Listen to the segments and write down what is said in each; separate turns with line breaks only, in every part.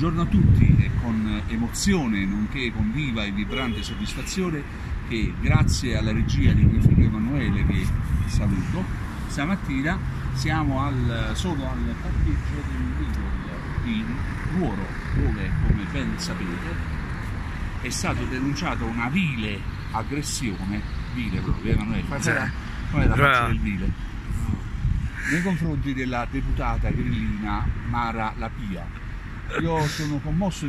Buongiorno a tutti, è con emozione nonché con viva e vibrante soddisfazione che, grazie alla regia di mio figlio Emanuele, che saluto, stamattina siamo solo al parcheggio del Lidl di Nuoro, dove, come ben sapete, è stato denunciato una vile aggressione, vile proprio, Emanuele, qual è la faccia del vile? Nei confronti della deputata grillina Mara Lapia. Io sono commosso,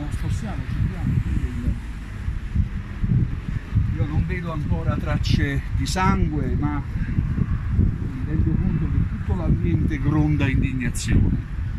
io non vedo ancora tracce di sangue, ma mi rendo conto che tutto l'ambiente gronda indignazione.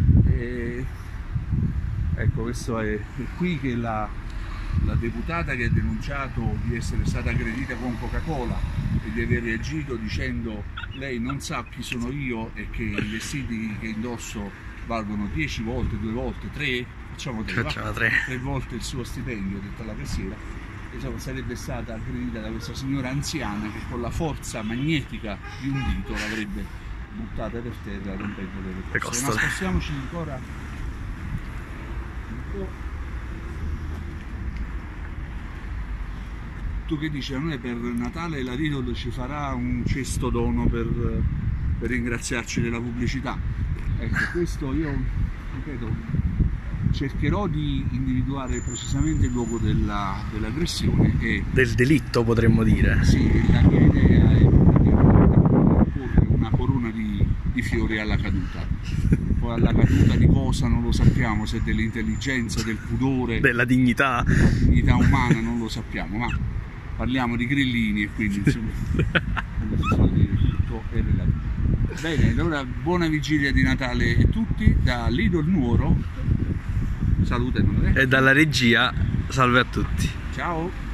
Ecco, questo è qui che la deputata che ha denunciato di essere stata aggredita con Coca-Cola e di aver reagito dicendo lei non sa chi sono io e che i vestiti che indosso valgono 10 volte, 2 volte, 3, facciamo 3 volte il suo stipendio, ho detto alla cassiera. Insomma, sarebbe stata aggredita da questa signora anziana che con la forza magnetica di un dito l'avrebbe buttata per terra rompendo le costole. Ma spostiamoci ancora un po'. Tu che dici? A noi per Natale la Lidl ci farà un cesto dono per ringraziarci della pubblicità. Ecco, questo io, ripeto, cercherò di individuare precisamente il luogo dell'aggressione e
del delitto, potremmo dire.
Sì, la mia idea è porre una corona di fiori alla caduta. Poi alla caduta di cosa non lo sappiamo, se dell'intelligenza, del pudore,
della dignità
umana non lo sappiamo, ma parliamo di grillini e quindi insomma, come si suol dire, tutto è relativo. Bene, allora buona vigilia di Natale a tutti da Lidl Nuoro. Salute,
e dalla regia salve a tutti.
Ciao.